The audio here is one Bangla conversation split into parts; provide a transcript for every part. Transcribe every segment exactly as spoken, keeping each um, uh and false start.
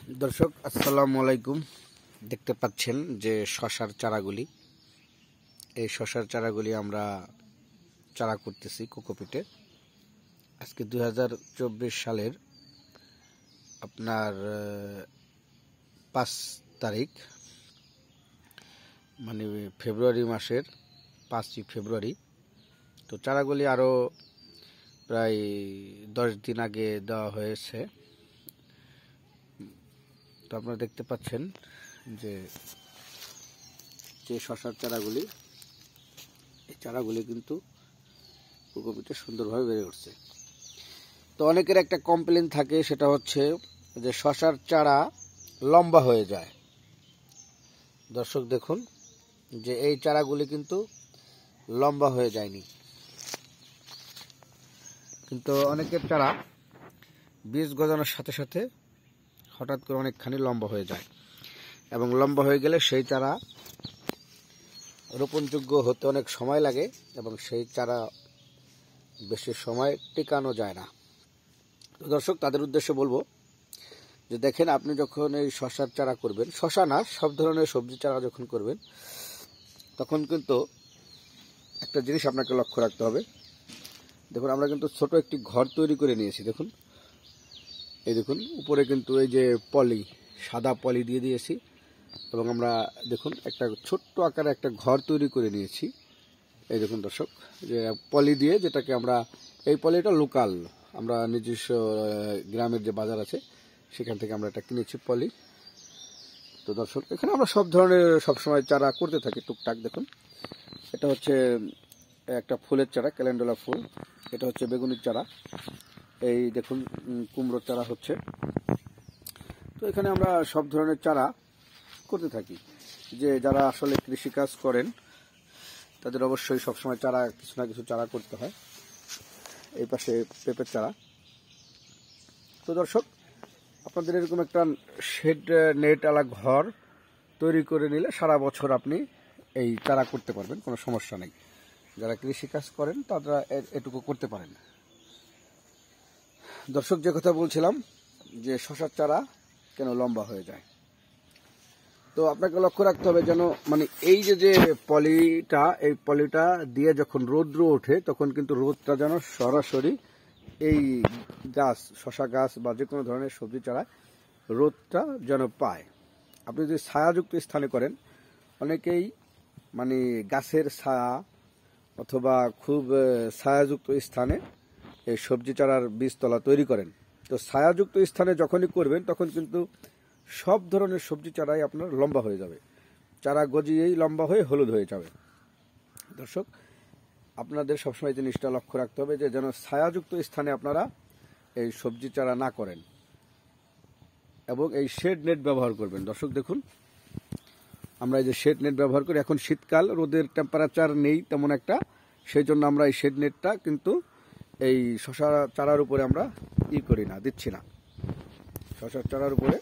दर्शक আসসালামু আলাইকুম। দেখতে পাচ্ছেন যে শশার চারাগুলি, এই শশার চারাগুলি আমরা চারা করতেছি কোকোপিটে। আজকে দুই হাজার চব্বিশ সালের আপনার পাঁচ তারিখ, মানে ফেব্রুয়ারি মাসের পাঁচই ফেব্রুয়ারি। তো চারাগুলি আরও প্রায় দশ দিন আগে দেওয়া হয়েছে। তো আপনারা দেখতে পাচ্ছেন যে যে শশার চারাগুলি, এই চারাগুলি কিন্তু কোকোপিটে সুন্দরভাবে বেড়ে উঠছে। তো অনেকের একটা কমপ্লেন থাকে, সেটা হচ্ছে যে শশার চারা লম্বা হয়ে যায়। দর্শক দেখুন যে এই চারাগুলি কিন্তু লম্বা হয়ে যায়নি, কিন্তু অনেকের চারা বীজ গজানোর সাথে সাথে হঠাৎ করে অনেকখানি লম্বা হয়ে যায়, এবং লম্বা হয়ে গেলে সেই চারা রোপণযোগ্য হতে অনেক সময় লাগে, এবং সেই চারা বেশি সময় টিকানো যায় না। তো দর্শক, তাদের উদ্দেশ্যে বলবো যে দেখেন, আপনি যখন এই শশার চারা করবেন, শশা না সব ধরনের সবজি চারা যখন করবেন, তখন কিন্তু একটা জিনিস আপনাকে লক্ষ্য রাখতে হবে। দেখুন, আমরা কিন্তু ছোট একটি ঘর তৈরি করে নিয়েছি। দেখুন, এই দেখুন উপরে কিন্তু এই যে পলি, সাদা পলি দিয়ে দিয়েছি, এবং আমরা দেখুন একটা ছোট্ট আকারে একটা ঘর তৈরি করে নিয়েছি। এই দেখুন দর্শক, যে পলি দিয়ে, যেটাকে আমরা, এই পলিটা লোকাল, আমরা নিজস্ব গ্রামের যে বাজার আছে সেখান থেকে আমরা এটা কিনেছি পলি। তো দর্শক, এখানে আমরা সব ধরনের সবসময় চারা করতে থাকি টুকটাক। দেখুন, এটা হচ্ছে একটা ফুলের চারা, ক্যালেন্ডুলা ফুল। এটা হচ্ছে বেগুনের চারা। এই দেখুন কুমড়োর চারা হচ্ছে। তো এখানে আমরা সব ধরনের চারা করতে থাকি। যে যারা আসলে কৃষিকাজ করেন তাদের অবশ্যই সবসময় চারা, কিছু না কিছু চারা করতে হয়। এই পাশে পেঁপের চারা। তো দর্শক, আপনাদের এরকম একটা শেড নেট আলা ঘর তৈরি করে নিলে সারা বছর আপনি এই চারা করতে পারবেন, কোনো সমস্যা নেই। যারা কৃষিকাজ করেন তারা এটুকু করতে পারেন। দর্শক, যে কথা বলছিলাম যে শশার চারা কেন লম্বা হয়ে যায়, তো আপনাকে লক্ষ্য রাখতে হবে যেন, মানে এই যে যে পলিটা, এই পলিটা দিয়ে যখন রৌদ্র ওঠে তখন কিন্তু রোদটা যেন সরাসরি এই গাছ, শশা গাছ বা যে কোনো ধরনের সবজি চারা রোদটা যেন পায়। আপনি যদি ছায়াযুক্ত স্থানে করেন, অনেকেই মানে গাছের ছায়া অথবা খুব ছায়াযুক্ত স্থানে এই সবজি চারার বীজতলা তৈরি করেন। তো ছায়াযুক্ত স্থানে যখনই করবেন তখন কিন্তু সব ধরনের সবজি চারাই আপনার লম্বা হয়ে যাবে, চারা গজিয়েই লম্বা হয়ে হলুদ হয়ে যাবে। দর্শক, আপনাদের সবসময় জিনিসটা লক্ষ্য রাখতে হবে যে যেন ছায়াযুক্ত স্থানে আপনারা এই সবজি চারা না করেন, এবং এই শেড নেট ব্যবহার করবেন। দর্শক দেখুন, আমরা এই যে শেড নেট ব্যবহার করি, এখন শীতকাল, রোদের টেম্পারেচার নেই তেমন একটা, সেই জন্য আমরা এই শেড নেটটা কিন্তু এই শশা চারার উপরে আমরা ই করি না, দিচ্ছি না। শশার চারার উপরে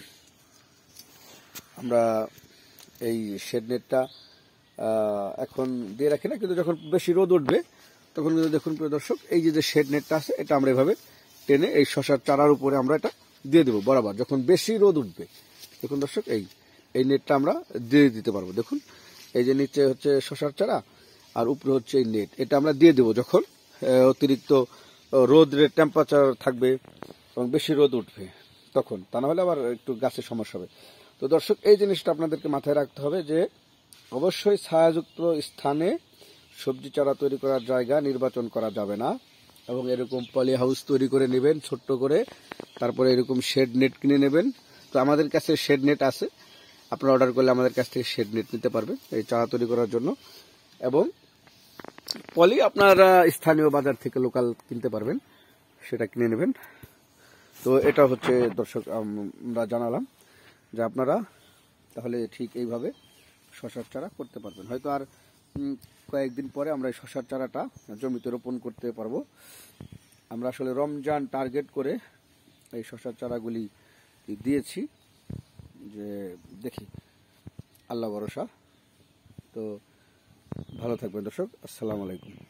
আমরা এই শেড নেটটা এখন দিয়ে রাখি না, কিন্তু যখন বেশি রোদ উঠবে তখন কিন্তু দেখুন প্রিয় দর্শক, এই যে শেড নেটটা আছে এটা আমরা এভাবে টেনে এই শশার চারার উপরে আমরা এটা দিয়ে দেবো বরাবর। যখন বেশি রোদ উঠবে, দেখুন দর্শক, এই এই নেটটা আমরা দিয়ে দিতে পারবো। দেখুন, এই যে নিচে হচ্ছে শশার চারা আর উপরে হচ্ছে এই নেট, এটা আমরা দিয়ে দেবো যখন অতিরিক্ত রোদের টেম্পারেচার থাকবে এবং বেশি রোদ উঠবে তখন, তা না হলে আবার একটু গাছের সমস্যা হবে। তো দর্শক, এই জিনিসটা আপনাদেরকে মাথায় রাখতে হবে যে অবশ্যই ছায়াযুক্ত স্থানে সবজি চারা তৈরি করার জায়গা নির্বাচন করা যাবে না, এবং এরকম পলি হাউস তৈরি করে নেবেন ছোট্ট করে, তারপরে এরকম শেড নেট কিনে নেবেন। তো আমাদের কাছে শেড নেট আছে, আপনারা অর্ডার করলে আমাদের কাছ থেকে শেড নেট নিতে পারবেন এই চারা তৈরি করার জন্য, এবং পলি আপনারা স্থানীয় বাজার থেকে লোকাল কিনতে পারবেন, সেটা কিনে নেবেন। তো এটা হচ্ছে দর্শক আমরা জানালাম যে আপনারা তাহলে ঠিক এইভাবে শশার চারা করতে পারবেন। হয়তো আর কয়েকদিন পরে আমরা এই শশার চারাটা জমিতে রোপণ করতে পারবো। আমরা আসলে রমজান টার্গেট করে এই শশার চারাগুলি দিয়েছি, যে দেখি আল্লাহ ভরসা। তো ভালো থাকবেন দর্শক, আসসালামু আলাইকুম।